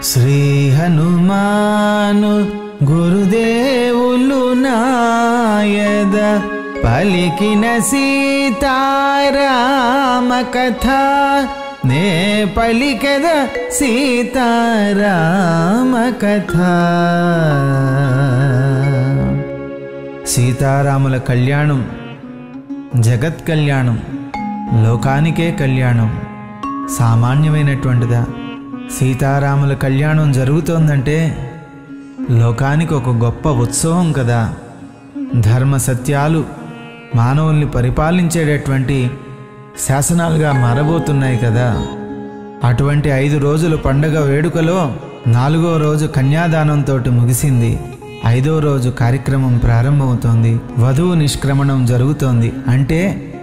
శ్రీ హనుమాను గురుదేవులు నాయద పలికిన సీతారామ కథ నే పలికెద సీతారామ కథ. సీతారాముల కళ్యాణం జగత్ కళ్యాణం, లోకానికే కళ్యాణం, సామాన్యమైనటువంటిదా? సీతారాముల కళ్యాణం జరుగుతోందంటే లోకానికి ఒక గొప్ప ఉత్సవం కదా. ధర్మ సత్యాలు మానవుల్ని పరిపాలించేటటువంటి శాసనాలుగా మారబోతున్నాయి కదా. అటువంటి 5 రోజుల పండగ వేడుకలో 4వ రోజు కన్యాదానంతో ముగిసింది. 5వ రోజు కార్యక్రమం ప్రారంభమవుతోంది. వధువు నిష్క్రమణం జరుగుతోంది. అంటే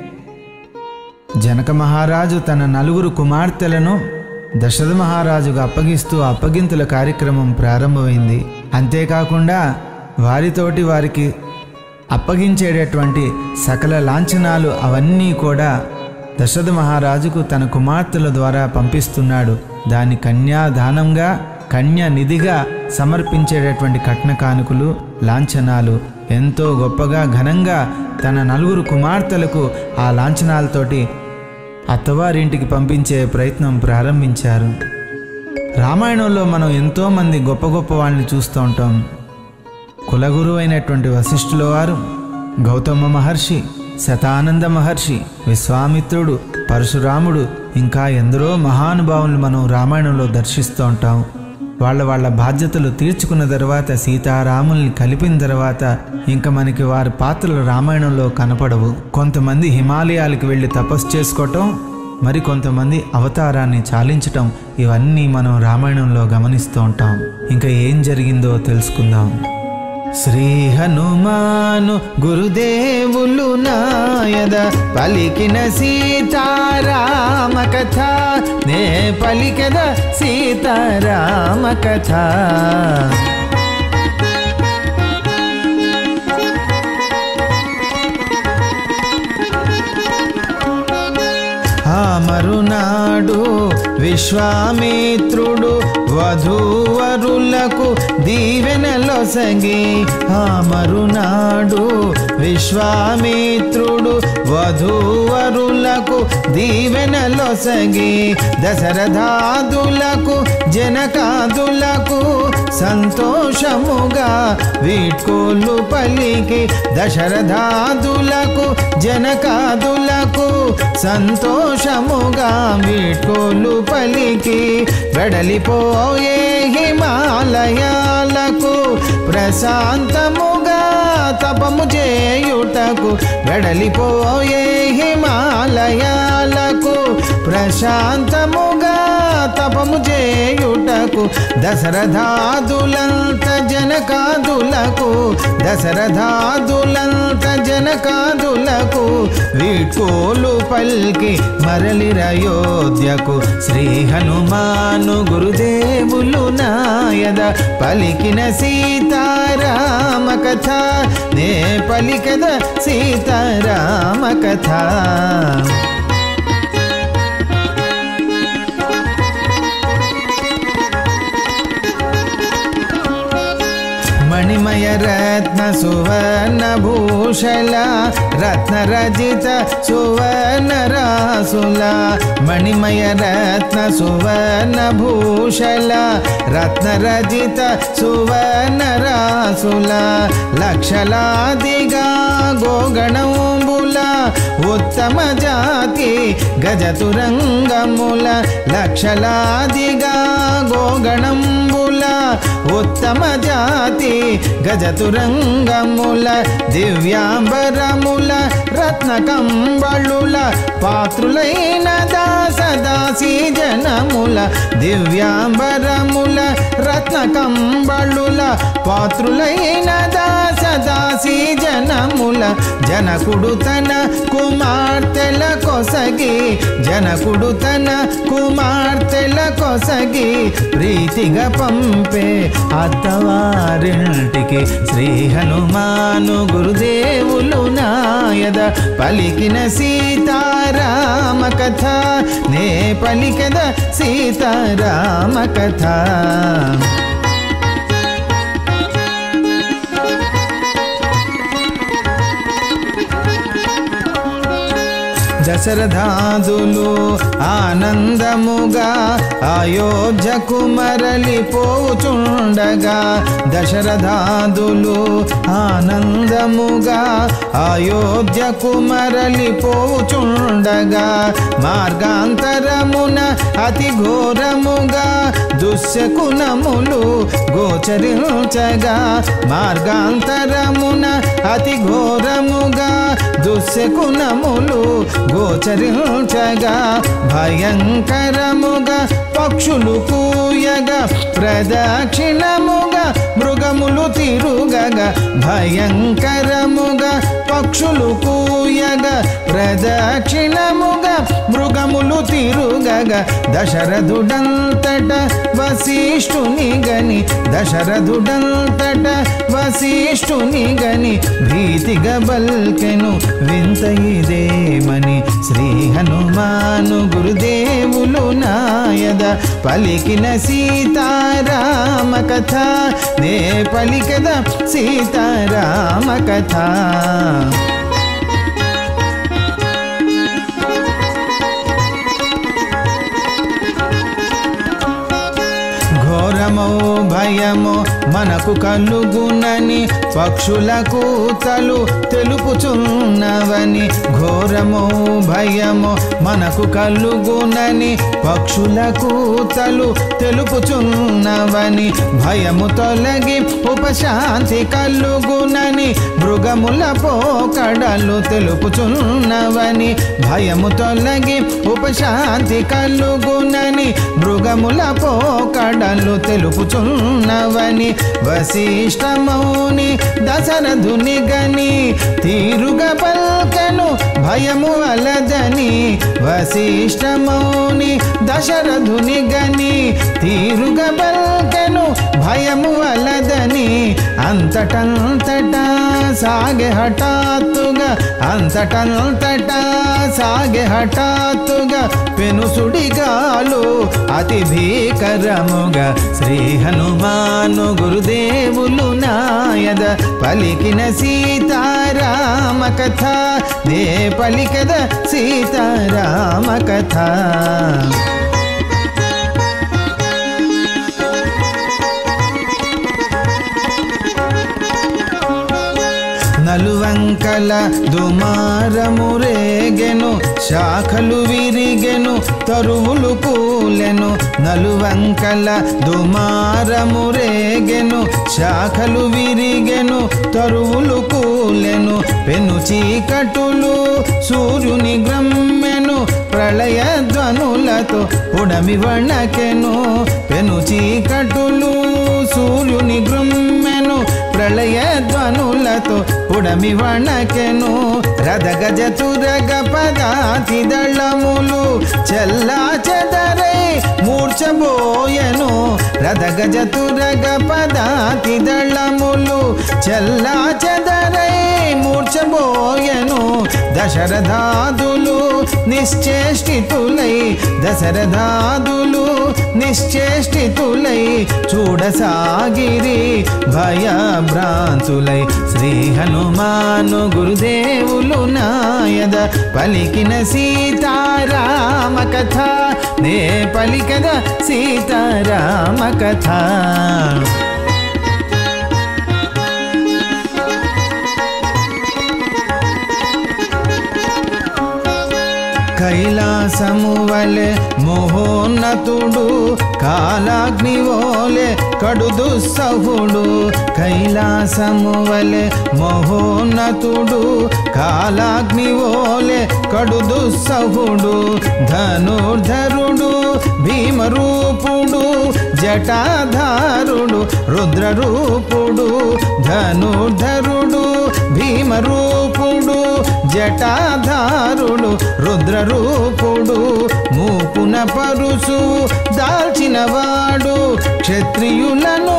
జనక మహారాజు తన 4 కుమార్తెలను దశరథ మహారాజుకు అప్పగిస్తూ అప్పగింతుల కార్యక్రమం ప్రారంభమైంది. అంతేకాకుండా వారితోటి వారికి అప్పగించేటటువంటి సకల లాంఛనాలు అవన్నీ కూడా దశరథ మహారాజుకు తన కుమార్తెల ద్వారా పంపిస్తున్నాడు. దాని కన్యాదానంగా, కన్య నిధిగా సమర్పించేటటువంటి కట్న కానుకలు, లాంఛనాలు ఎంతో గొప్పగా ఘనంగా తన 4 కుమార్తెలకు ఆ లాంఛనాలతోటి అత్తవారింటికి పంపించే ప్రయత్నం ప్రారంభించారు. రామాయణంలో మనం ఎంతోమంది గొప్ప గొప్ప వాళ్ళని చూస్తూ ఉంటాం. కులగురు అయినటువంటి వశిష్ఠుల వారు, గౌతమ మహర్షి, శతానంద మహర్షి, విశ్వామిత్రుడు, పరశురాముడు, ఇంకా ఎందరో మహానుభావులను మనం రామాయణంలో దర్శిస్తూ ఉంటాం. వాళ్ళ బాధ్యతలు తీర్చుకున్న తర్వాత, సీతారాముల్ని కలిపిన తర్వాత ఇంకా మనకి వారి పాత్రలు రామాయణంలో కనపడవు. కొంతమంది హిమాలయాలకు వెళ్ళి తపస్సు చేసుకోవటం, మరి కొంతమంది అవతారాన్ని చాలించటం, ఇవన్నీ మనం రామాయణంలో గమనిస్తూ ఉంటాం. ఇంకా ఏం జరిగిందో తెలుసుకుందాం. శ్రీ హనుమాను గురుదేవులు నాయద పలికిన సీతారామ కథ నే పలికెద సీతారామ కథ. మరునాడు విశ్వామిత్రుడు వధూవరులకు దీవెనలొసగి, మరునాడు విశ్వామిత్రుడు వధూవరులకు దీవెనలొసగి, దశరథాదులకు జనకాదులకు సంతోషముగా వీడ్కోలు పలికి, దశరథాదులకు జనకాదులకు సంతోషముగా వీడ్కోలు పలికి, వెడలిపోయే హిమాలయాలకు ప్రశాంతముగా తపము చేయుటకు, వెడలిపోయే హిమాలయాలకు ప్రశాంతముగా తపము చేయుటకు, దశరథాదులంత జనకాదులకు, దశరథాదులంత జనకాదులకు వీడ్కోలు పల్కి మరలిరయోధ్యకు. శ్రీ హనుమాను గురుదేవులు నాయద పలికిన సీతారామ కథ నే పలికద సీతారామ కథ. మణిమయ రత్న సువర్ణ భూషల రత్న రజిత సువర్ణ రాసుల, మణిమయ రత్న సువర్ణ భూషల రత్న రజిత సువర్ణ రాసుల, లక్షలాదిగా గోగణంబుల ఉత్తమ జాతి గజతురంగముల, లక్షలాదిగా గోగణంబుల ఉత్తమ జాతి గజతురంగముల, దివ్యాంబరముల రత్న కంబళుల పాత్రులైన దాసదాసీ జనముల, దివ్యాంబరముల రత్న కంబళుల పాత్రులైన దాసదాసీ జనముల, జనకుడు తన కుమార్తెల కొసగి, జనకుడు తన కుమార్తెల కొసగి ప్రీతిగా పంపే అత్తవారింటికి. శ్రీ హనుమాను గురుదేవులు నాయద పలికిన సీతారామ కథ నే పలికద సీతారామ కథ దశరథాదులు ఆనందముగా అయోధ్యకు మరలిపోచుండగా దశరథాదులు ఆనందముగా అయోధ్యకు మరలిపోచుండగా మార్గాంతరమున అతి ఘోరముగా దుశ్శకునములు గోచరించగా మార్గాంతరమున అతి ఘోరముగా దుశ్శకునములు గోచరించగా భయంకరముగా పక్షులు కూయగా ప్రదక్షిణముగా మృగములు తిరుగగా భయంకరముగా పక్షులు కూయగా ప్రదక్షిణముగా మృగములు తిరుగగా దశరథుడంతట వశిష్ఠుని గని దశరథుడంతట వశిష్ఠుని గని భీతిగా బల్కెను వింత ఇదేమని శ్రీ హనుమాను గురుదేవులు నాయద పలికిన సీతారామ కథ నే పలికద సీతారామ కథ ఘోరమో భయమో మనకు కలుగునని పక్షులకు తలు తెలుపుచున్నవని ఘోరమో భయమో మనకు కలుగునని పక్షులకు తలు తెలుపుచున్నవని భయము తొలగి ఉపశాంతి కలుగునని మృగముల పోకడలు తెలుపుచున్నవని భయము తొలగి ఉపశాంతి కలుగునని మృగముల పోకడలు తెలుపుచున్నవని వశిష్ఠమౌని దశరథుని గని తీరుగా పల్కెను భయము అలదని వశిష్ఠమౌని దశరథుని గని తీరుగా పల్కెను భయము అలదని అంతటంతటా సాగే హఠాత్తుగా అంతటంతటా సాగే హఠాత్తుగా పెనుసుడిగాలు అతి భీకరముగా శ్రీ హనుమాను గురుదేవులు నాయద పలికిన సీతారామ కథ నే పలికద సీతారామ కథ నలువంకల దుమారము రేగెను శాఖలు విరిగెను తరువులు కూలెను నలువంకల దుమారము రేగెను శాఖలు విరిగెను తరువులు కూలెను పెను చీకటులు సూర్యుని గ్రమ్మెను ప్రళయ ధ్వనులతో పుడమి వణకెను పెను చీకటులు సూర్యుని గ్రమ్మెను ప్రళయ ధ్వనులతో పుడమి వణకెను రథగజ తురగ పదాతి దళములు చెల్లా చెదరై మూర్ఛబోయెను రథగజ తురగ పదాతి దళములు చెల్లా చెదరై మూర్ఛబోయెను దశరథాదులు నిశ్చేష్టితులై దశరథాదులు నిశ్చేష్టితులై చూడసాగిరి భయభ్రాంతులై శ్రీ హనుమాను గురుదేవులు నాయద పలికిన సీతారామ కథ నే పలికద సీతారామ కథ కైలాసము వలె మోహోన్నతుడు కాలాగ్ని వోలె కడు దుస్సహుడు కైలాసము వలె మోహోన్నతుడు కాలాగ్ని వోలె కడు దుస్సహుడు ధనుర్ధరుడు భీమరూపుడు జటాధారుడు రుద్రరూపుడు ధనుర్ధరుడు భీమరూపుడు జటాధారుడు రుద్రరూపుడు మూపున పరుసు దాల్చినవాడు క్షత్రియులను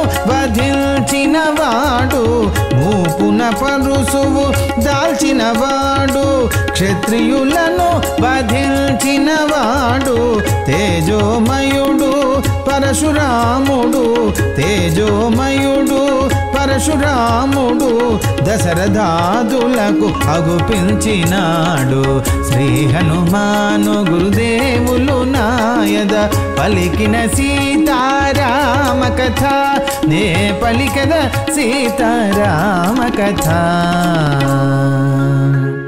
వధించినవాడు మూపున పరుసు దాల్చినవాడు క్షత్రియులను వధించినవాడు తేజోమయుడు పరశురాముడు తేజోమయుడు పరశురాముడు దశరథాదులకు అగుపించినాడు శ్రీ హనుమాను గురుదేవులు నాయద పలికిన సీతారామ కథ నే పలికద సీతారామ కథ